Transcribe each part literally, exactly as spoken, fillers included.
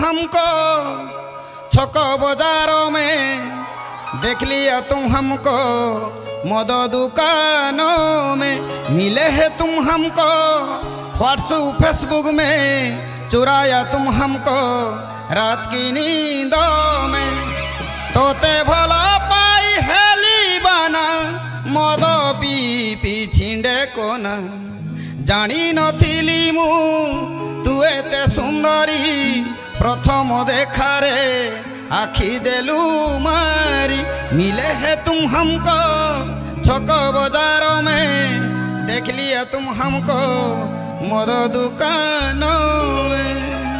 हमको छक बाजारों में, देख लिया तुम हमको मद दुकानों में, मिले है तुम हमको व्हाट्सएप फेसबुक में, चुराया तुम हमको रात की नींदों में। तोते भला पाई हेली बाना मद पी पी छिंडे कोना, जानी नथिली मु तू एते सुंदरी, प्रथम देखारे आखि देलू मारी। मिले है तुम हमको छक बाजारों में, देख लिया तुम हमको मद दुकानों में।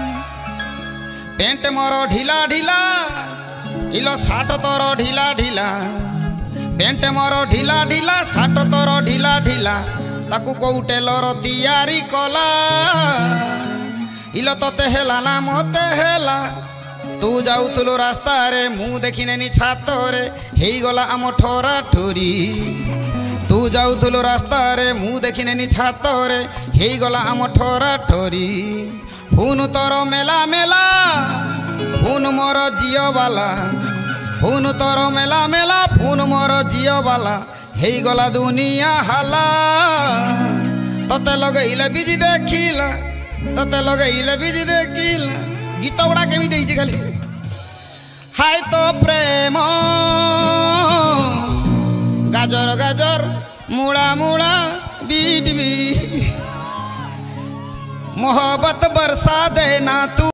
पेंट मोर ढीला ढीला इलो साट तोर ढीला ढीला, पेंट मोर ढीला ढीला साट तोर ढीला ढीला, ताकू कोउ टेलर तैयारी कला। इलो तोते हेला ना मते हेला, तू जाऊलु रास्ता रे मु देखिनेनी छात रे, हे गला आम ठोरा ठोरी। तू जाऊलु रास्ता रे मु देखिनेनी छात रे, हे गला आम ठोरा ठोरी। फून तोर मेला मेला फून मोर जियो बाला, फून तोर मेला मेला फून मोर जियो बाला, हे गला दुनिया हाला। तते लगेइले बिजी देखिला, तते लगेइले बिजी देखिला, गीत गुड़ा केमी देइछि खाली। हाय तो प्रेम गाजर गाजर मुड़ा मुड़ा बीट बीट, मोहब्बत बरसा देना तू।